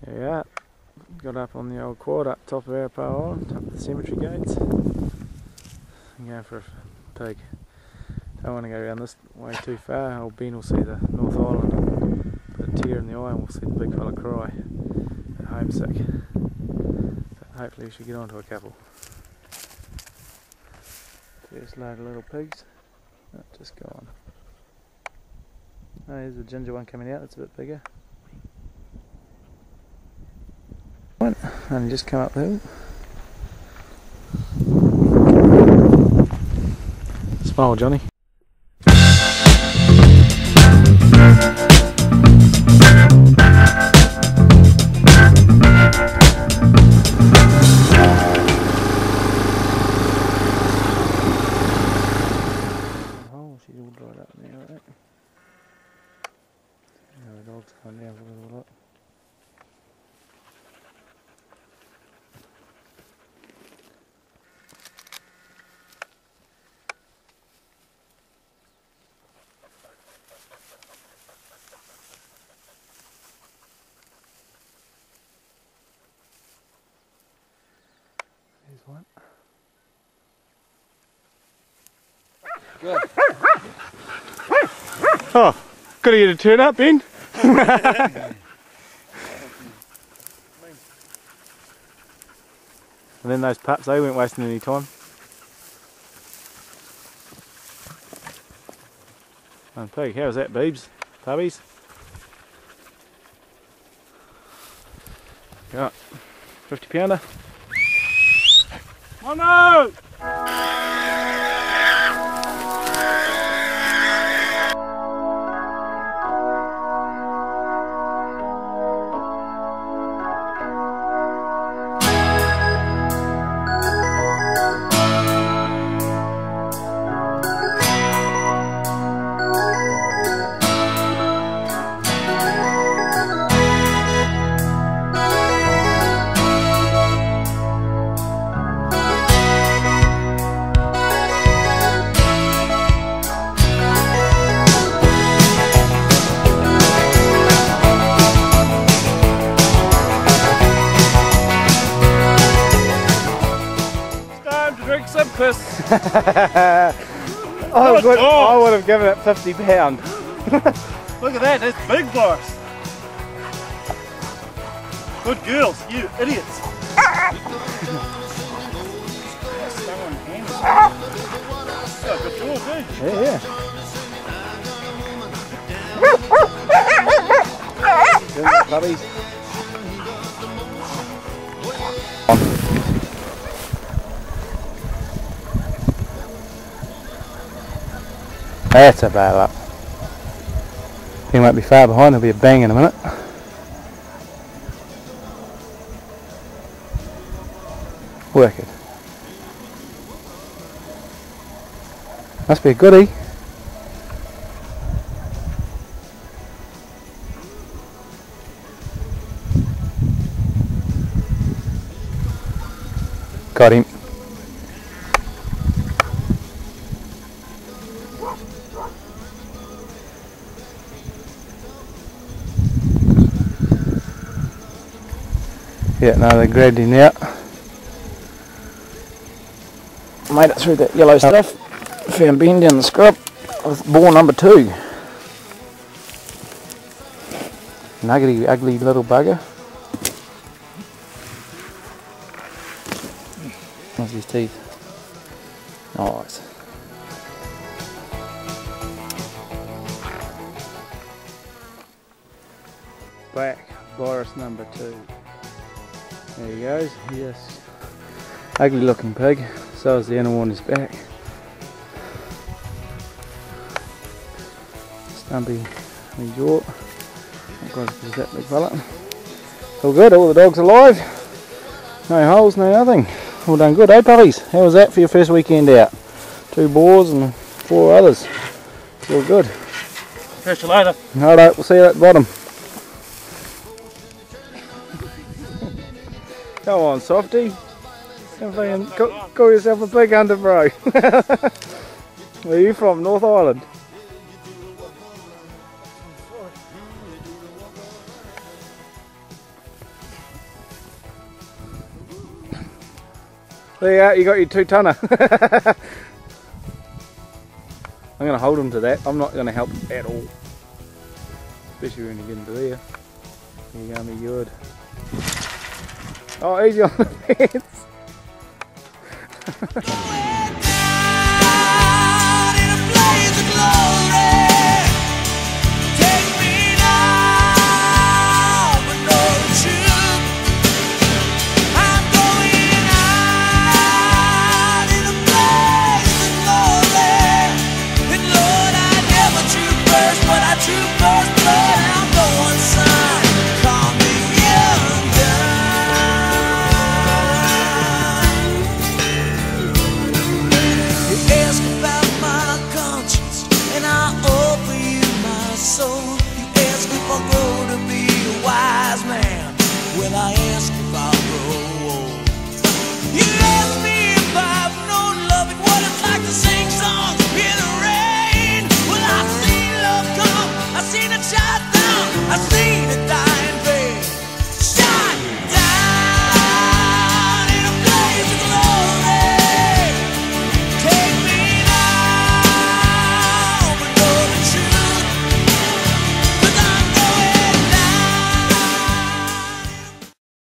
Yeah, got up on the old quad up top of Arapawa Island, up at the cemetery gates. I'm going for a pig. Don't want to go around this way too far. Old Ben will see the North Island and put a tear in the eye, and we'll see the big fella cry at homesick. But hopefully we should get onto a couple. First load of little pigs. Oh, just gone. Oh, here's the ginger one coming out, that's a bit bigger. And just come up the hill. Smile, Johnny. Oh, she's all dried up now, right? Now the dog's coming down for a little look. Here's one. Good. Oh, gotta get a turn up, Ben. And then those pups, they weren't wasting any time. And pig, how was that, Beebs? Puppies? Yeah, 50 pounder. Oh no! Some piss. I would have given it £50. Look at that, that's big boars. Good girls, you idiots. Yeah, good girls, eh? Yeah. Good puppies. That's a bad up. He won't be far behind, there'll be a bang in a minute. Work it. Must be a goodie. Got him. Yeah, no, they grabbed him out. Made it through that yellow stuff. Found Ben down the scrub with boar number 2. Nuggety, ugly little bugger. What's his teeth? Nice. Black Boris number 2. There he goes. Yes. Ugly looking pig. So is the animal on his back. Stumpy jaw. Not quite as big as that big fella. All good, all the dogs alive. No holes, no nothing. All done good, eh puppies? How was that for your first weekend out? 2 boars and 4 others. It's all good. Catch you later. Alright, we'll see you at the bottom. Come on, softy. Call yourself a big hunter, bro. Where are you from? North Island? There you are, you got your 2-tonner. I'm going to hold him to that. I'm not going to help at all. Especially when you get into there. You're going to be good. Oh, easy on the fence. Will I